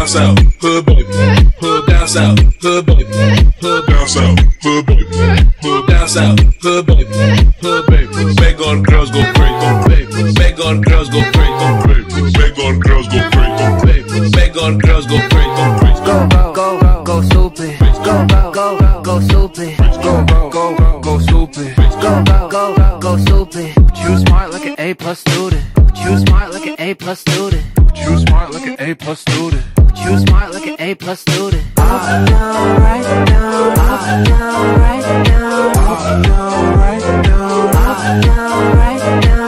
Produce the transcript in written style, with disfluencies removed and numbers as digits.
down south, hood baby, hood down south, hood baby, hood down south, hood baby, hood down south, hood baby, hood baby. Make all the girls go crazy, go baby. Make all the girls go crazy, go baby. Make all the girls go crazy, go baby. Make all the girls go crazy, go crazy. Go stupid. Go stupid. Go stupid. Go stupid. But you smart like an A+ student. But you smart like an A+ student. But you smart like an A+ student. But you smart like an A+ student. Up, down, right, down. Up, down, right, down. Up, down, right, down. Up, down, right, down.